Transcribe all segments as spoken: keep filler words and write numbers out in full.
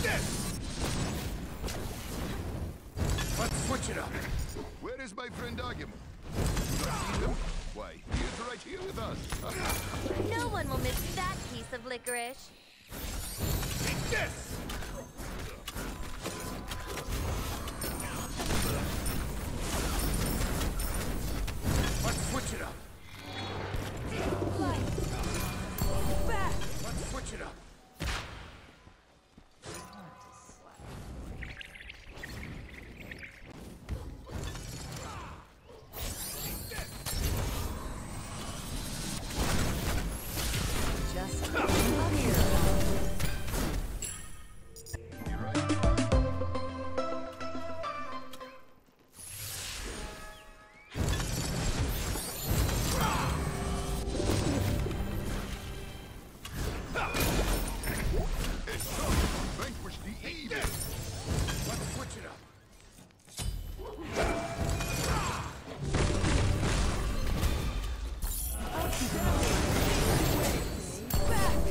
Let's switch it up. Where is my friend Argument? You not see him? Why, he is right here with us. No one will miss that piece of licorice. Take this! Let's switch it up. Back. Let's switch it up. Just up here. Vanquish the evil. Let's switch it up. I'll keep it on. Back.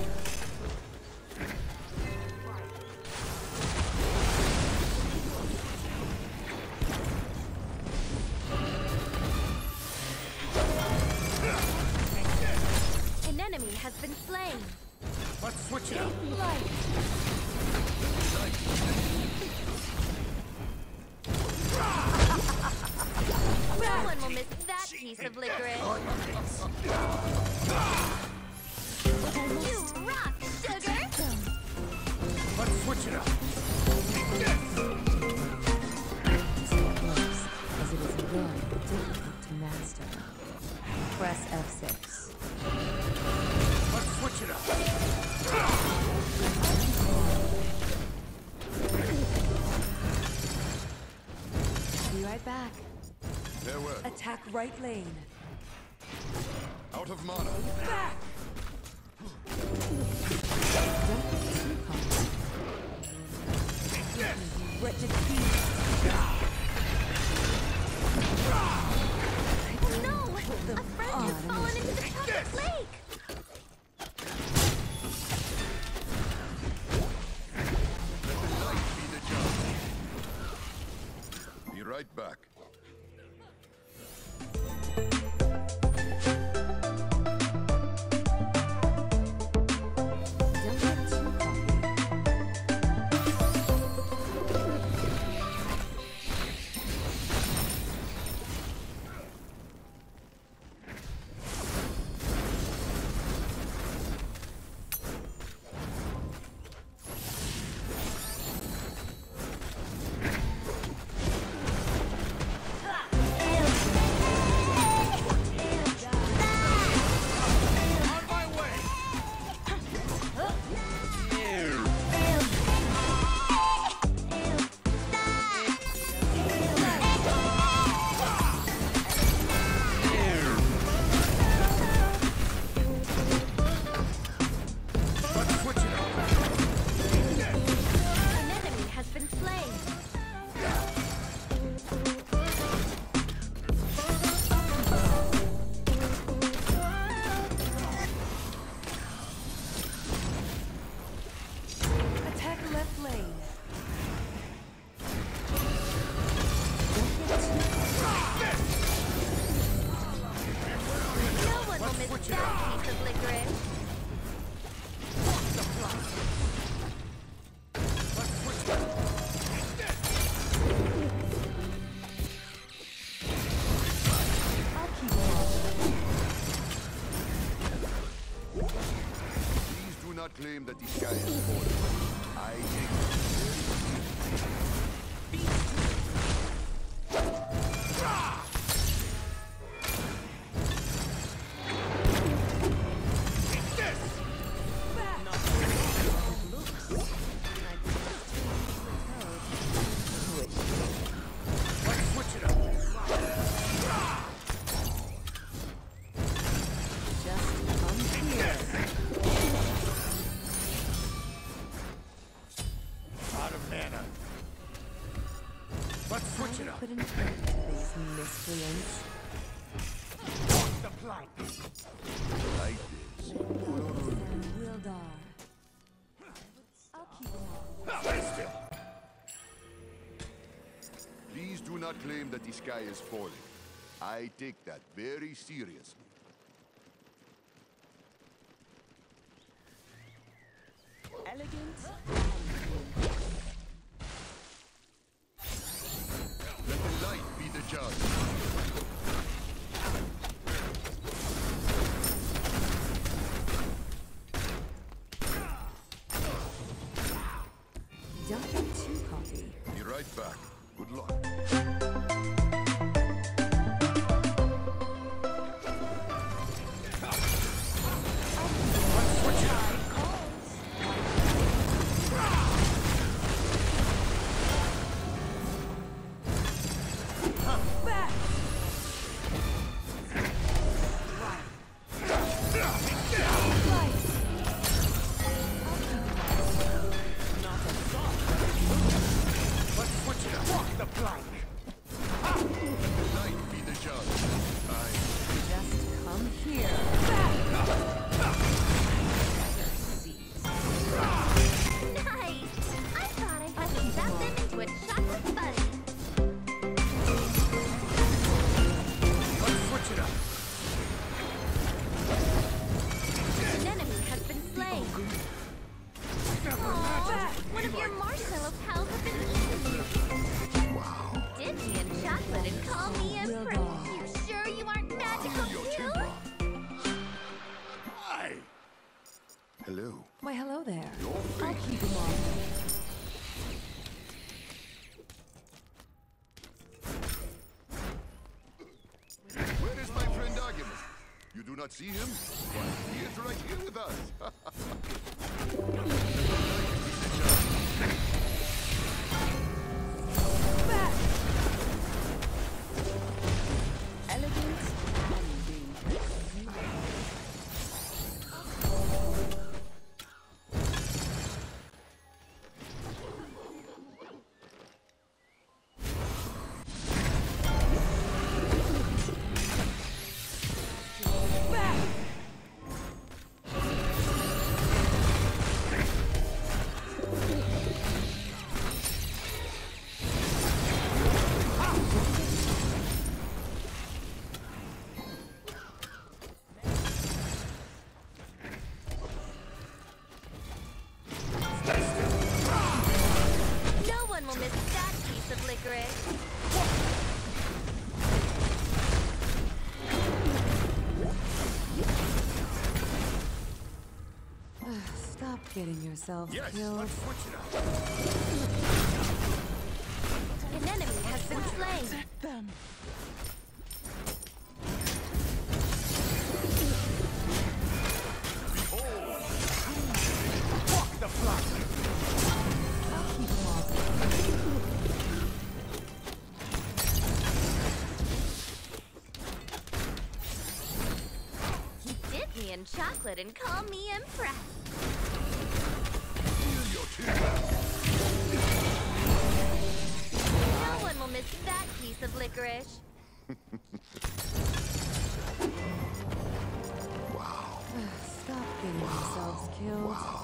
An enemy has been slain. Let's switch it up. Light. No one will miss that piece of licorice. You rock, sugar! Let's switch it up. Close, as it is very difficult to master. Press F six. Let's switch it up. Be right back. Farewell. Attack right lane. Out of mana. Back! Don't get too comfortable. Wretched beast. Oh no! A friend has fallen into the chocolate lake! Let the light be the judge. Be right back. Don't get too On my way. Let's switch it up. An enemy has been slain. attack left lane. No one will miss switch it that piece of licorice. Let's switch it up. I'll keep it on. Please do not claim that the sky is falling. I take Let's switch it up. Just come here. Out of mana. Let's switch it up. Put an end to these miscreants. Walk the plank. like this. Olorun. Wildar. I'll keep it on. Let's not claim that the sky is falling. I take that very seriously. Elegant. Let the light be the judge. Don't get too cocky. Be right back. Good luck. Let's switch it up. Let's switch it up. Walk the plank. The light be the judge. I... Just come here. Nice! I thought I had to dump them into a chocolate buddy. Let's switch it up. An enemy has been slain. Aww, one of your marshmallow pals has been eaten. Wow. Dip me in chocolate and call me Empress. You sure you aren't magical Your too? temper. Hi. Hello. Why, hello there. Your I'll face. keep him on. Where is my friend Argument? You do not see him? Why, he is right here with us. Elegant. No one will miss that piece of licorice. Stop getting yourselves Yes, killed. let's switch it up. An enemy has been slain. Them. Walk the plank. I'll keep him off. Dip me in chocolate and call me Empress. Feel your temper. No one will miss that piece of licorice. Wow. Stop getting yourselves killed. Wow.